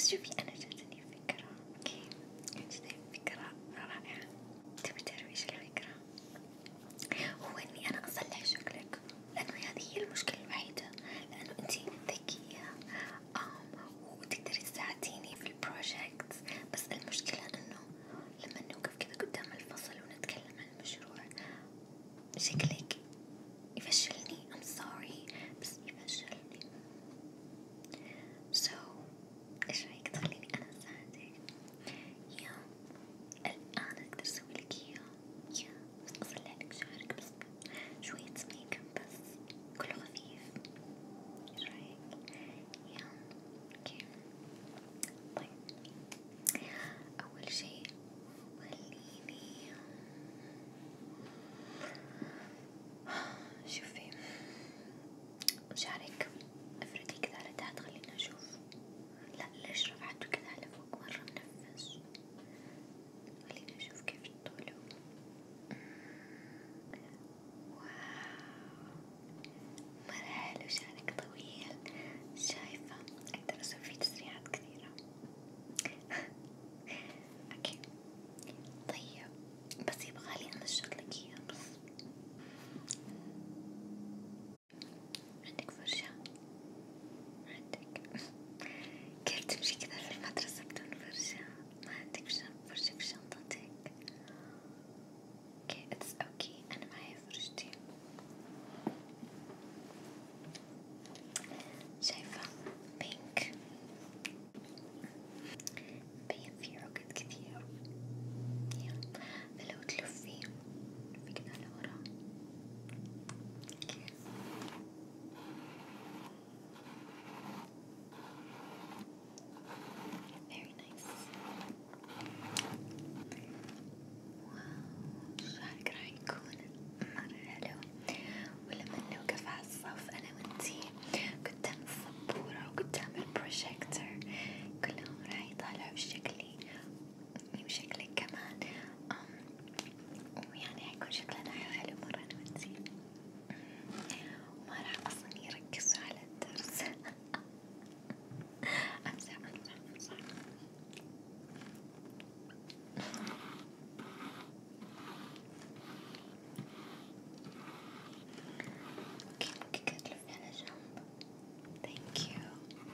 بس شوفي أنا جاتني فكرة. أوكي، جاتني فكرة رائعة. تبي تعرفي إيش الفكرة؟ هو إني أنا أصلح شكلك، لأنه هذه هي المشكلة الوحيدة، لأنه أنتي ذكية وتقدري تساعديني في البروجكت. بس المشكلة إنه لما نوقف كذا قدام الفصل ونتكلم عن المشروع شكلك يفشلني. I'm sorry بس يفشلني. So إيش رأيك تخليني أنا أساعدك؟ يا الآن أقدر أسوي لك إياه. يا بس أصلح لك شعرك بس شوية ميك اب بس كله خفيف. إيش رأيك؟ يا أوكي. طيب أول شي خليني شوفي شعرك افردي كذا على تحت خلينا نشوف. لا ليش رفعته كذا على فوق مرة منفس؟ خلينا نشوف كيف طوله. واو مرة حلو شعرك طويل. شايفة أقدر أسوي فيه تسريحات كثيرة. أوكي طيب بس يبغالي أنشط لك إياه. بس عندك فرشة؟ عندك؟ كيف تمشي كذا في المدرسة بدون فرشة؟ ما عندك فرشة في شنطتك؟ اوكي اتس اوكي أنا معي فرشتي. شايفة بينك مبين فيه عقد كثير. فلو تلفي كذا لورا. اوكي very nice. واو شعرك راح يكون مرة حلو. ولما نوقف على الصف أنا وانتي قدام السبورة وقدام البروجيكتور كلهم راح يطالعوا شكلي وشكلك كمان. ويعني حيكون شكلنا حلو مرة أنا وانتي، وما راح أصلا يركزوا على الدرس. أمزح أمزح أمزح. اوكي ممكن كده تلفي على جنب. ثانك يو.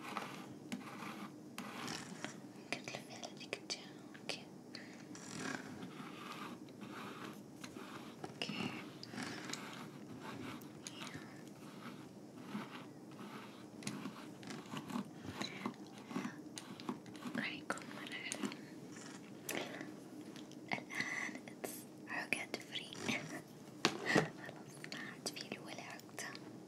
ممكن تلفي على ذيك الجهة. اوكي اوكي راح يكون مرة حلو. الآن اتس عقد فري. خلاص ما عاد فيه ولا عقدة.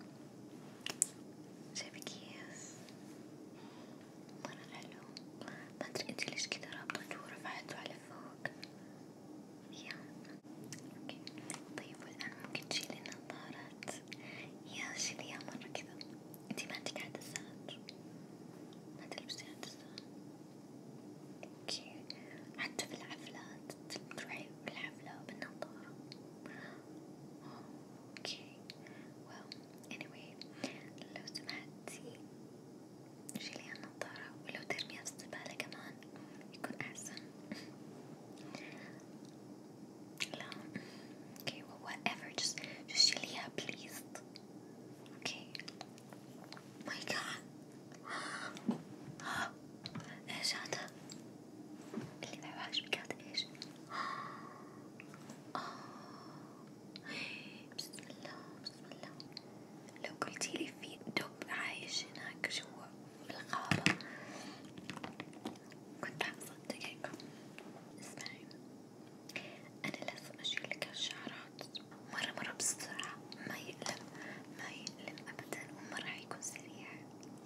شايفة كيف مرة حلو؟ ما أدري انتي ليش كذا رابطته ورفعته على فوق. يا اوكي طيب والآن ممكن تشيلي النظارات. يا شيليها مرة كذا. انتي ما عندك عدسات؟ ما تلبسي عدسات؟ اوكي حتى في الحفلات تروحي بالحفلة بالنظارة؟ اوكي well anyway لو سمحتي شيلي النظارة ولو ترميها في الزبالة كمان يكون أحسن. لا اوكي whatever just شيليها please. اوكي my god ايش هذا اللي بحواش بكات ايش؟ بسم الله بسم الله. لو قلتيلي في دب عايش هناك جوا بالغابة كنت حصدقك. اسمعي أنا لازم أشيلك هالشعرات مرة بسرعة. ما يألم أبدا ومرة حيكون سريع.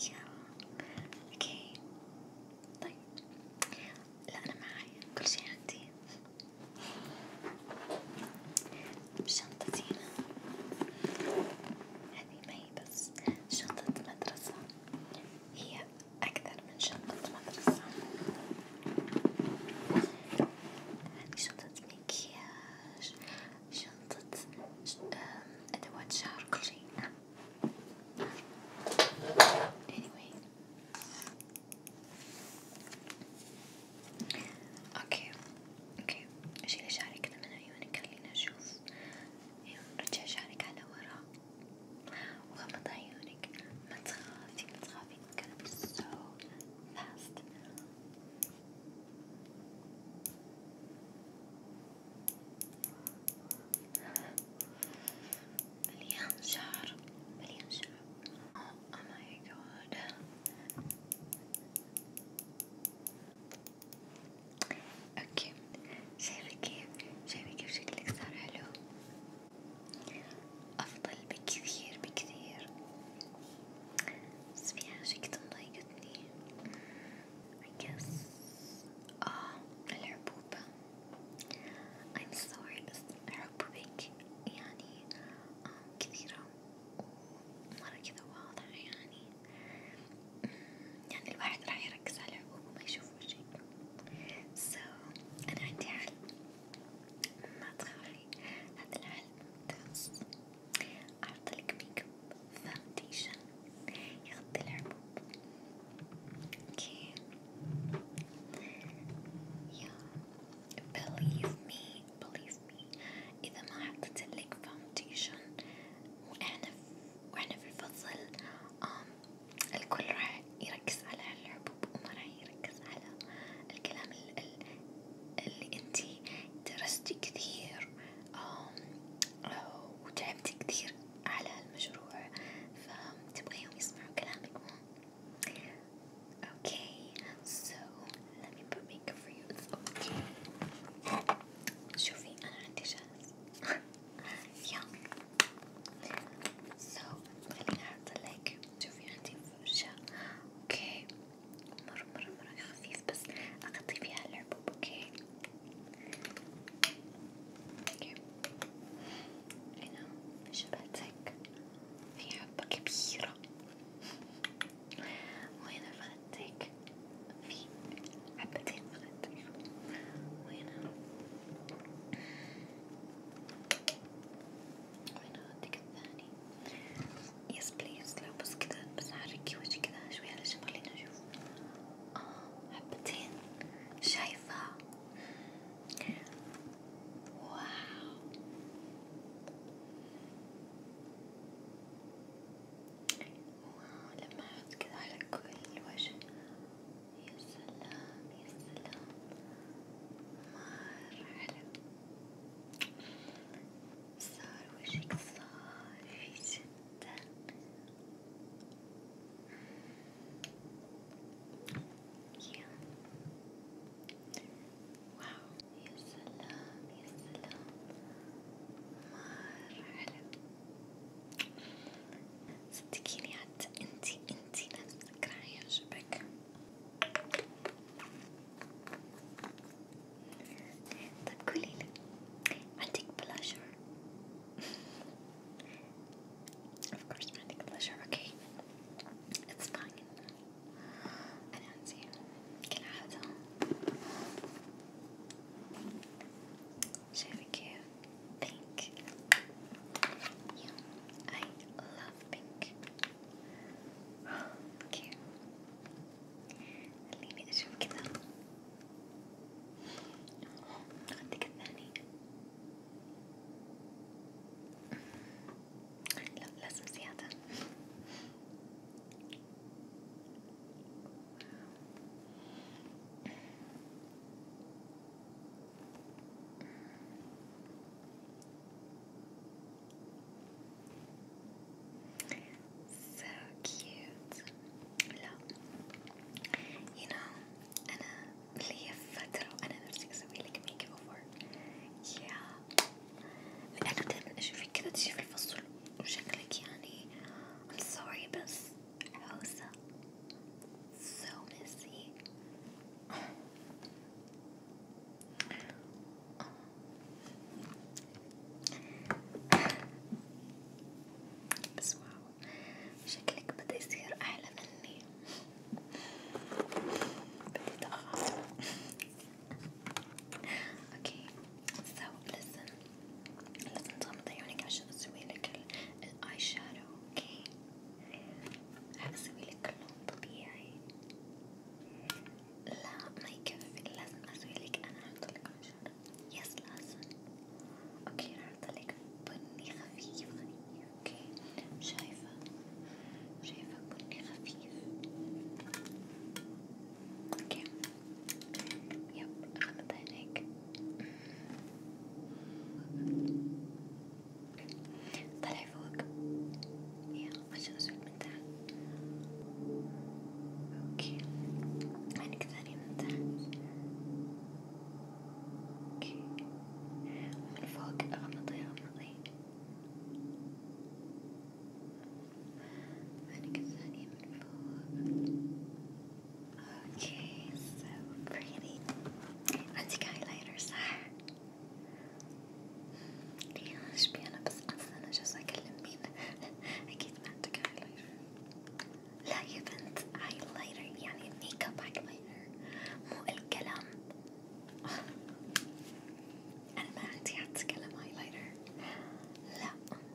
راح أسوي لك لون طبيعي. لا ما يكفي، لازم أسوي لك، أنا أحط لك عشان يس لازم. أوكي راح أحط لك بني خفيف. أوكي شايفة بني خفيف. أوكي يب غمض عينيك. طلعي فوق. يا عشان أسود من تحت. أوكي عينك ثانية من تحت. أوكي من فوق غمضي. عينك الثانية من فوق. أوكي so pretty. عندك هايلايتر صح؟ ليش بي أنا بس أصلا جالسة أكلم مين؟ أكيد ما عندك هايلايتر. لا يا بنت هايلايتر يعني ميك اب هايلايتر مو القلم. أنا ما عندي حتى قلم هايلايتر. لا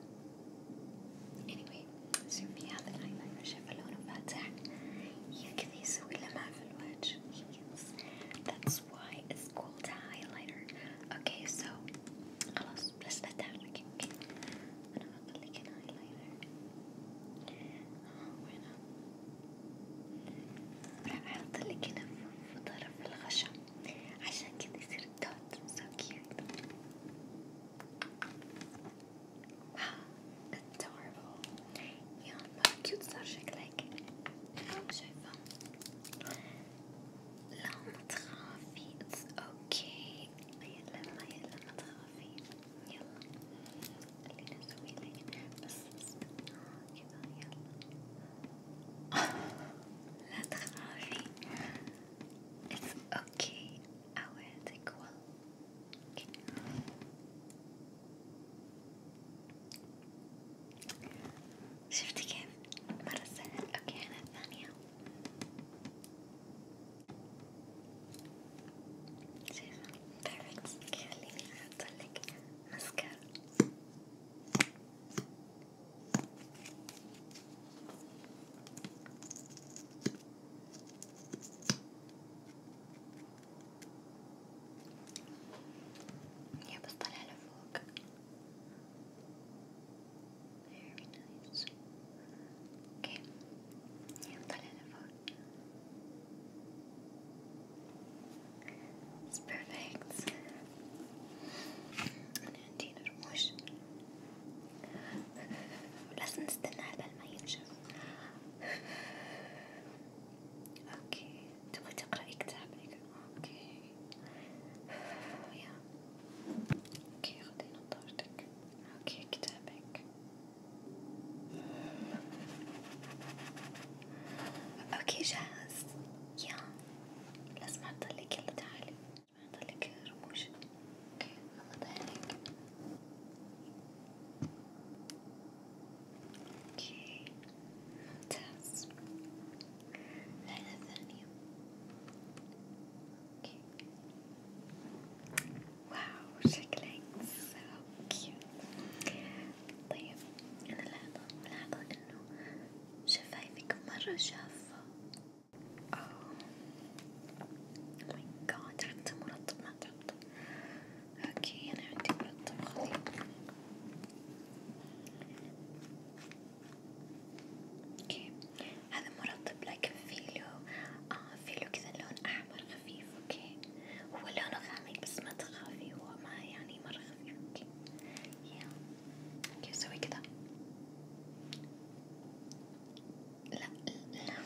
anyway شوفي هذا الهايلايتر شايفة لونه فاتح كذا يسوي لمعة في الوجه. yes that's why it's called highlighter. okay so خلاص بس لا تحركي. اوكي أنا أحط لك هنا هايلايتر. وين راح أحط لك هنا في طرف الخشم عشان كذا يصير دوت so cute. adorable. يا مرة كيوت صار شكلك. شايفة لا ما تخافي it's okay. يلا ما تخافي. يلا خلينا نسوي لك بس كذا. يلا لا تخافي it's okay. أوعدك والله. شفتي كيف مرة سهل. اوكي هنا الثانية. شايفة perfect. خليني أحط لك ماسكارا. يا بس طلع لفوق. very nice. اوكي يا طلع لفوق. it's perfect. أنا عندي رموش لازم نستنى على بال ما ينشف. اوكي تبغي تقرأي كتابك. اوكي يا اوكي خذي نظارتك. اوكي كتابك. اوكي جاهز. يا لازم احطلك. يلا تعالي احطلك رموش. اوكي غمض عينيك. اوكي ممتاز. العين الثانية. اوكي واو شكلك so cute. طيب أنا ملاحظة إنه شفايفك مرة جافة. oh my god حتى مرطب ما تحط. اوكي أنا عندي مرطب خذي. اوكي هذا مرطب like فيلو. فيلو كذا لون أحمر خفيف. اوكي هو لونه غامق بس ما تخافي هو ما يعني مرة خفيف. اوكي يا اوكي سوي كذا. لا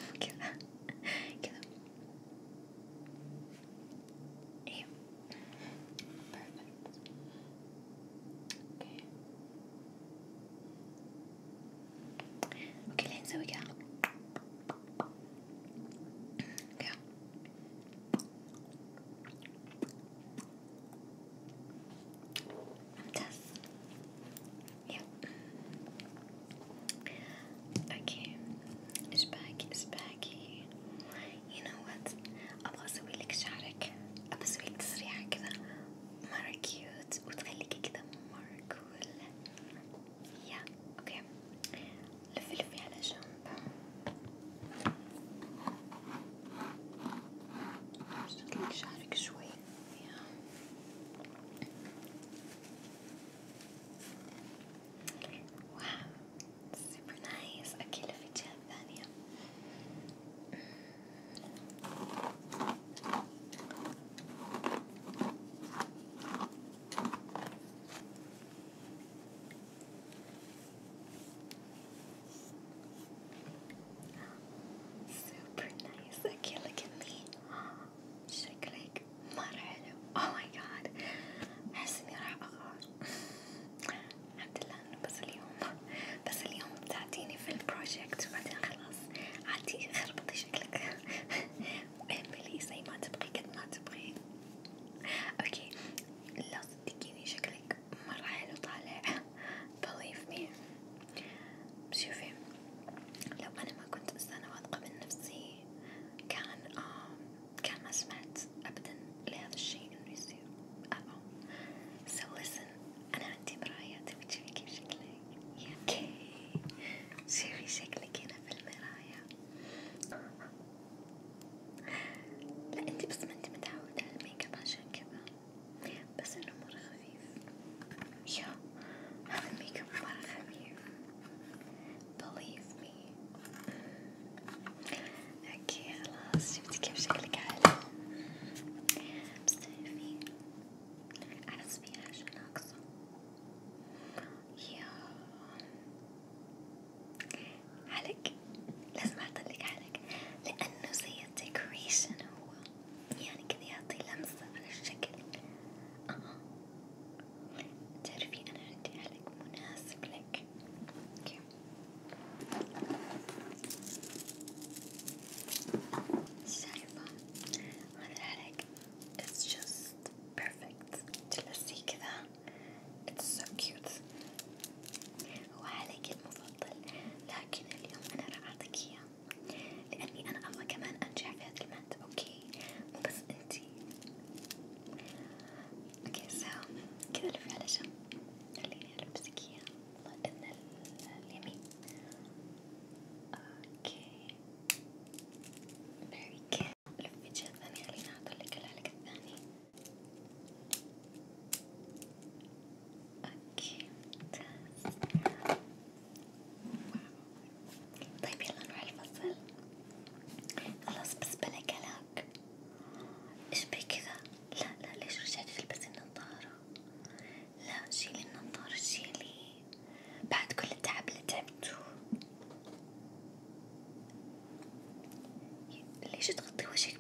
ليش تغطي وجهك